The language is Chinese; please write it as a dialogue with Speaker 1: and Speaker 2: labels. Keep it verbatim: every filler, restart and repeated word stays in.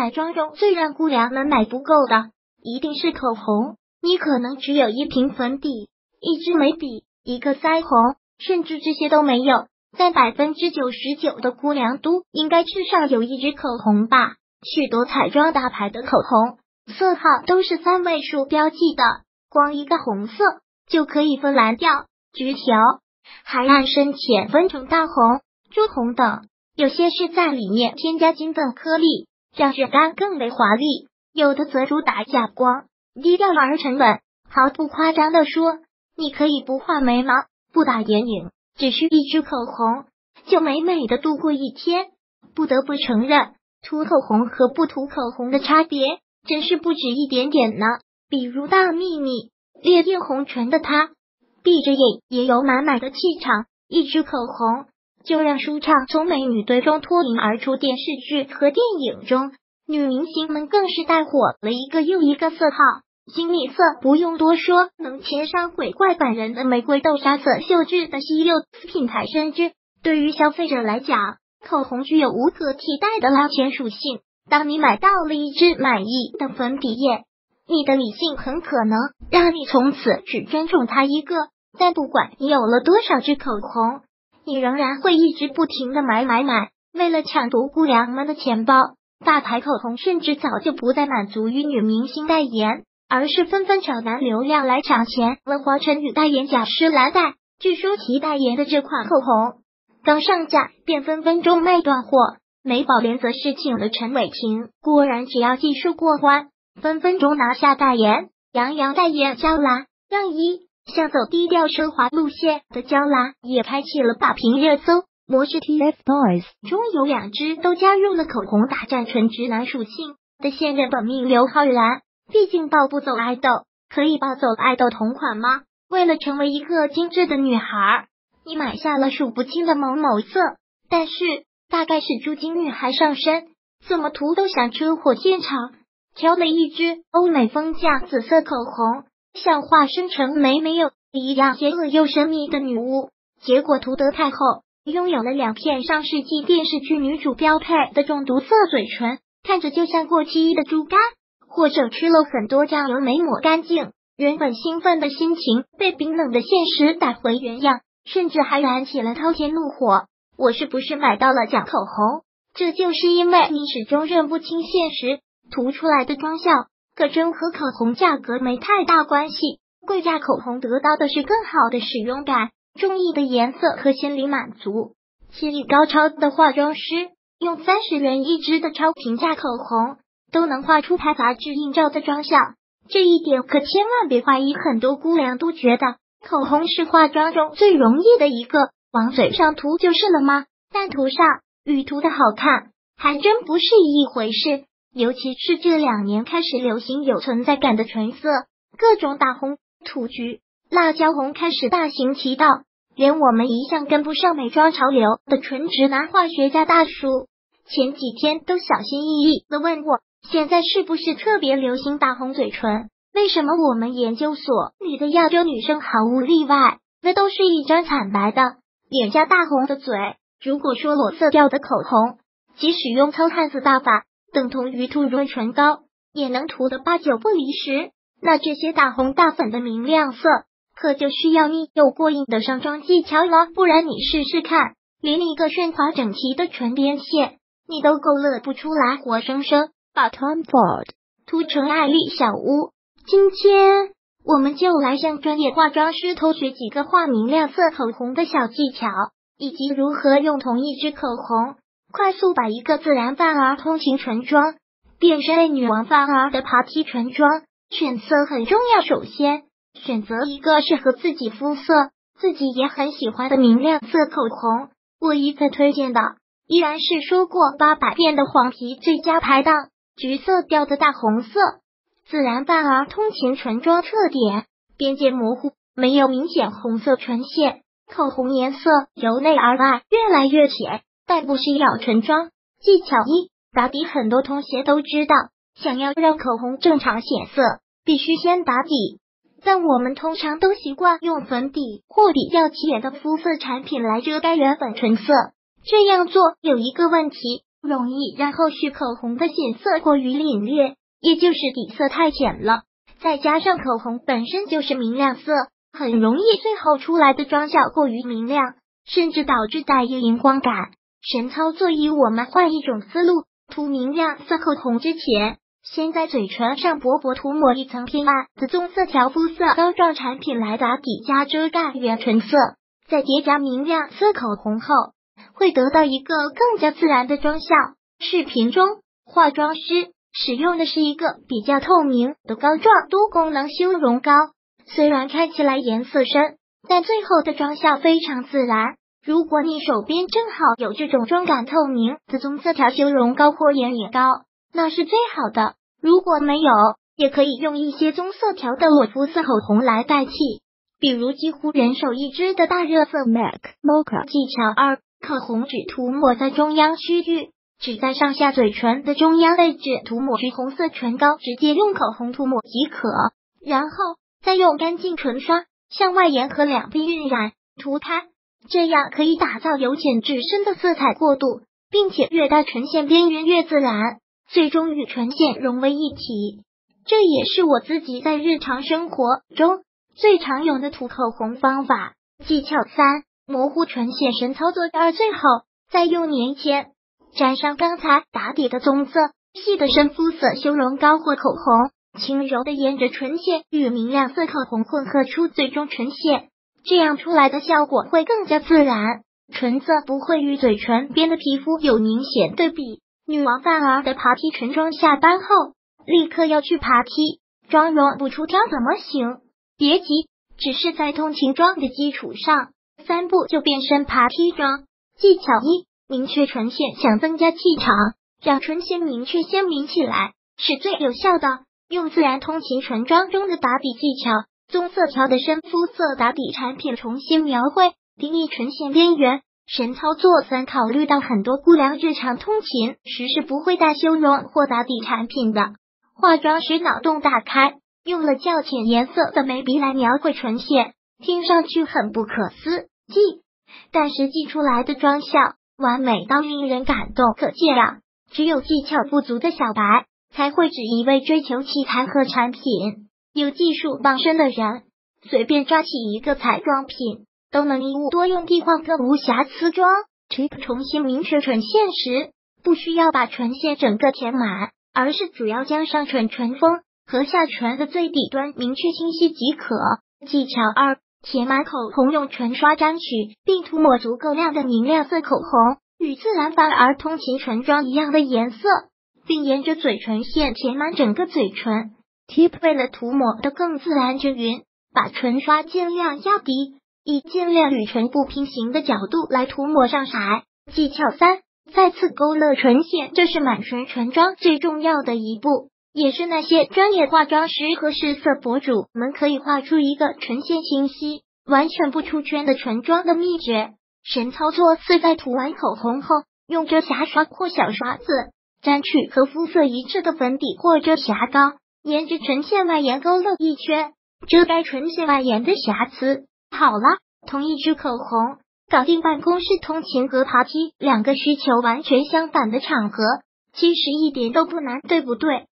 Speaker 1: 彩妆中最让姑娘们买不够的，一定是口红。你可能只有一瓶粉底、一支眉笔、一个腮红，甚至这些都没有，但百分之九十九的姑娘都应该至少有一支口红吧。许多彩妆大牌的口红色号都是三位数标记的，光一个红色就可以分蓝调、橘条、海岸深浅分成大红、朱红等，有些是在里面添加金粉颗粒，让质感更为华丽，有的则主打哑光，低调而沉稳。毫不夸张地说，你可以不画眉毛，不打眼影，只需一支口红就美美的度过一天。不得不承认，涂口红和不涂口红的差别真是不止一点点呢。比如大秘密烈焰红唇的她，闭着眼也有满满的气场，一支口红就让舒畅从美女堆中脱颖而出。电视剧和电影中，女明星们更是带火了一个又一个色号。金米色不用多说，能牵上鬼怪本人的玫瑰豆沙色秀智的稀有品牌，甚至对于消费者来讲，口红具有无可替代的捞钱属性。当你买到了一支满意的粉底液，你的理性很可能让你从此只专宠它一个，但不管你有了多少支口红，你仍然会一直不停的买买买。为了抢夺姑娘们的钱包，大牌口红甚至早就不再满足于女明星代言，而是纷纷找男流量来抢钱了。华晨宇代言雅诗兰黛，据说其代言的这款口红刚上架便分分钟卖断货。美宝莲则是请了陈伟霆，果然只要技术过关，分分钟拿下代言。杨洋代言娇兰，让一向走低调奢华路线的娇兰也开启了霸屏热搜。模式 T F Boys 中有两支都加入了口红大战纯直男属性的现任本命刘昊然，毕竟抱不走爱豆，可以抱走爱豆同款吗？为了成为一个精致的女孩，你买下了数不清的某某色，但是大概是猪精女孩上身，怎么涂都想车祸现场，挑了一支欧美风价紫色口红，像化身成梅梅有一样邪恶又神秘的女巫，结果涂得太厚，拥有了两片上世纪电视剧女主标配的中毒色嘴唇，看着就像过期的猪肝，或者吃了很多酱油没抹干净，原本兴奋的心情被冰冷的现实打回原样，甚至还燃起了滔天怒火。我是不是买到了假口红？这就是因为你始终认不清现实，涂出来的妆效可真和口红价格没太大关系。贵价口红得到的是更好的使用感，中意的颜色和心理满足。技艺高超的化妆师用三十元一支的超平价口红都能画出拍杂志映照的妆效，这一点可千万别怀疑。很多姑娘都觉得口红是化妆中最容易的一个，往嘴上涂就是了吗？但涂上与涂的好看还真不是一回事。尤其是这两年开始流行有存在感的唇色，各种大红、土橘、辣椒红开始大行其道，连我们一向跟不上美妆潮流的纯直男化学家大叔前几天都小心翼翼地问我，现在是不是特别流行大红嘴唇？为什么我们研究所里的亚洲女生毫无例外，那都是一张惨白的脸颊大红的嘴。如果说裸色调的口红即使用糙汉子大法等同于涂润唇膏，也能涂得八九不离十，那这些大红大粉的明亮色可就需要你有过硬的上妆技巧了。不然你试试看，连一个顺滑整齐的唇边线你都勾勒不出来，活生生把 Tom Ford 涂成艾丽小屋。今天我们就来向专业化妆师偷学几个画明亮色口红的小技巧，以及如何用同一支口红快速把一个自然范儿通勤唇妆变身为女王范儿的爬梯唇妆。选色很重要，首先选择一个适合自己肤色、自己也很喜欢的明亮色口红。我一再推荐的依然是说过八百遍的黄皮最佳拍档，橘色调的大红色，自然范儿通勤唇妆特点，边界模糊，没有明显红色唇线，口红颜色由内而外越来越浅，但不是咬唇妆。技巧一，打底。很多同学都知道，想要让口红正常显色，必须先打底，但我们通常都习惯用粉底或比较浅的肤色产品来遮盖原本唇色。这样做有一个问题， 容易让后续口红的显色过于凛冽，也就是底色太浅了。再加上口红本身就是明亮色，很容易最后出来的妆效过于明亮，甚至导致带有荧光感。神操作以我们换一种思路，涂明亮色口红之前，先在嘴唇上薄薄涂抹一层偏暗的棕色调肤色膏状产品来打底加遮盖原唇色，再叠加明亮色口红后，会得到一个更加自然的妆效。视频中，化妆师使用的是一个比较透明的膏状多功能修容膏，虽然看起来颜色深，但最后的妆效非常自然。如果你手边正好有这种妆感透明的棕色调修容膏或眼影膏，那是最好的。如果没有，也可以用一些棕色调的裸肤色口红来代替，比如几乎人手一支的大热色 M A C Mocha。 技巧二，口红只涂抹在中央区域，只在上下嘴唇的中央位置涂抹橘红色唇膏，直接用口红涂抹即可，然后再用干净唇刷向外沿和两边晕染涂开，这样可以打造由浅至深的色彩过渡，并且越大唇线边缘越自然，最终与唇线融为一体。这也是我自己在日常生活中最常用的涂口红方法。技巧三，模糊唇线神操作二，最后再用粘贴沾上刚才打底的棕色细的深肤色修容膏或口红，轻柔的沿着唇线与明亮色口红混合出最终唇线，这样出来的效果会更加自然，唇色不会与嘴唇边的皮肤有明显对比。女王范儿的爬 P 唇妆下班后立刻要去爬 P， 妆容不出挑怎么行？别急，只是在通勤妆的基础上，三步就变身爬 P 妆。技巧一，明确唇线，想增加气场，让唇线明确鲜明起来，是最有效的。用自然通勤唇妆中的打底技巧，棕色调的深肤色打底产品重新描绘定义唇线边缘。神操作三，考虑到很多姑娘日常通勤时是不会带修容或打底产品的，化妆时脑洞大开，用了较浅颜色的眉笔来描绘唇线，听上去很不可思议，但实际出来的妆效完美到令人感动。可见啊，只有技巧不足的小白才会只一味追求器材和产品，有技术傍身的人随便抓起一个彩妆品都能一物多用地画个无瑕疵妆。Tip， 重新明确唇线时，不需要把唇线整个填满，而是主要将上唇唇峰和下唇的最底端明确清晰即可。技巧二，填满口红，用唇刷沾取并涂抹足够量的明亮色口红，与自然范儿通勤唇妆一样的颜色，并沿着嘴唇线填满整个嘴唇。Tip， 为了涂抹的更自然均匀，把唇刷尽量压低，以尽量与唇部平行的角度来涂抹上色。技巧三，再次勾勒唇线，这是满唇唇妆最重要的一步，也是那些专业化妆师和试色博主们可以画出一个唇线清晰、完全不出圈的唇妆的秘诀。神操作四，在涂完口红后，用着瑕刷或小刷子沾取和肤色一致的粉底或者瑕膏，沿着唇线外沿勾勒一圈，遮盖唇线外沿的瑕疵。好了，同一支口红搞定办公室通勤和爬梯两个需求完全相反的场合，其实一点都不难，对不对？